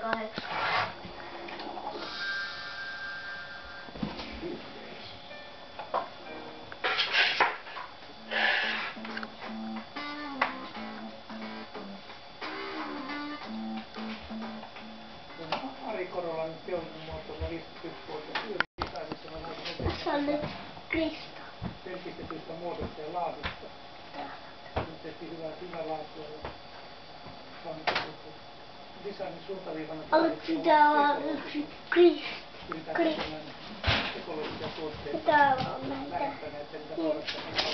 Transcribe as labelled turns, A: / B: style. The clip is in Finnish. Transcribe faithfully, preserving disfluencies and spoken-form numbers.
A: Kahdeksan.
B: Ari Korola nyt teollisuusmuotoilla viisikymmentäyksi vuotta ylisaimissa on näitä
A: Tässä on nyt Krista.
B: selkistetystä muodosta ja laadusta. Nyt tehtiin hyvää syvälaatua ja designin suuntaviivana.
A: Täällä on yksi Krista.
B: Pyritään tekemään ekologisia tuotteita.
A: Täällä on näitä.
B: Lähettäneet, mitä